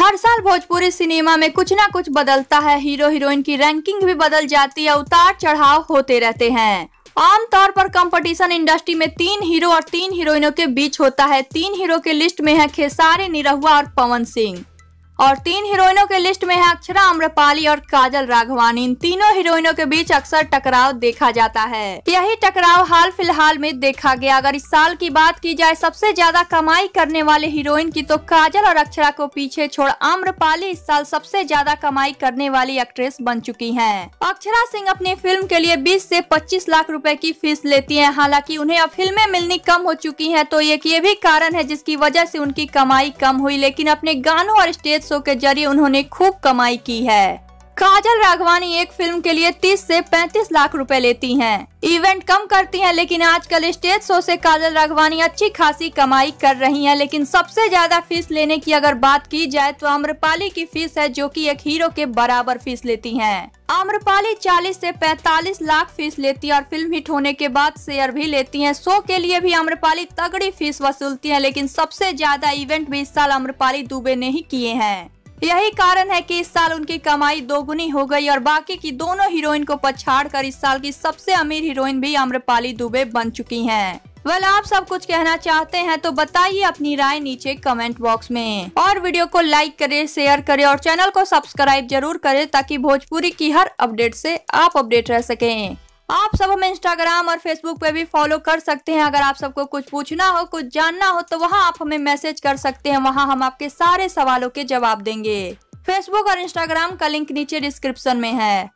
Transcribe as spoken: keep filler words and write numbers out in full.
हर साल भोजपुरी सिनेमा में कुछ ना कुछ बदलता है। हीरो हीरोइन की रैंकिंग भी बदल जाती है, उतार चढ़ाव होते रहते हैं। आमतौर पर कंपटीशन इंडस्ट्री में तीन हीरो और तीन हीरोइनों के बीच होता है। तीन हीरो के लिस्ट में है खेसारी, निरहुआ और पवन सिंह, और तीन हीरोइनों के लिस्ट में है अक्षरा, आम्रपाली और काजल राघवानी। इन तीनों हीरोइनों के बीच अक्सर टकराव देखा जाता है। यही टकराव हाल फिलहाल में देखा गया। अगर इस साल की बात की जाए सबसे ज्यादा कमाई करने वाले हीरोइन की, तो काजल और अक्षरा को पीछे छोड़ आम्रपाली इस साल सबसे ज्यादा कमाई करने वाली एक्ट्रेस बन चुकी हैं। अक्षरा सिंह अपनी फिल्म के लिए बीस से पच्चीस लाख रुपए की फीस लेती हैं। हालांकि उन्हें अब फिल्में मिलनी कम हो चुकी हैं, तो एक ये भी कारण है जिसकी वजह से उनकी कमाई कम हुई, लेकिन अपने गानों और स्टेज शो के जरिए उन्होंने खूब कमाई की है। काजल राघवानी एक फिल्म के लिए तीस से पैंतीस लाख रुपए लेती हैं। इवेंट कम करती हैं, लेकिन आजकल स्टेज शो से काजल राघवानी अच्छी खासी कमाई कर रही हैं। लेकिन सबसे ज्यादा फीस लेने की अगर बात की जाए तो आम्रपाली की फीस है, जो कि एक हीरो के बराबर फीस लेती हैं। आम्रपाली चालीस से पैंतालीस लाख फीस लेती है और फिल्म हिट होने के बाद शेयर भी लेती हैं। शो के लिए भी आम्रपाली तगड़ी फीस वसूलती है, लेकिन सबसे ज्यादा इवेंट भी इस साल आम्रपाली दुबे ने ही किए हैं। यही कारण है कि इस साल उनकी कमाई दोगुनी हो गई और बाकी की दोनों हीरोइन को पछाड़कर इस साल की सबसे अमीर हीरोइन भी आम्रपाली दुबे बन चुकी हैं। वेल, आप सब कुछ कहना चाहते हैं तो बताइए अपनी राय नीचे कमेंट बॉक्स में, और वीडियो को लाइक करें, शेयर करें और चैनल को सब्सक्राइब जरूर करें, ताकि भोजपुरी की हर अपडेट से आप अपडेट रह सकें। आप सब हमें इंस्टाग्राम और फेसबुक पे भी फॉलो कर सकते हैं। अगर आप सबको कुछ पूछना हो, कुछ जानना हो, तो वहाँ आप हमें मैसेज कर सकते हैं। वहाँ हम आपके सारे सवालों के जवाब देंगे। फेसबुक और इंस्टाग्राम का लिंक नीचे डिस्क्रिप्शन में है।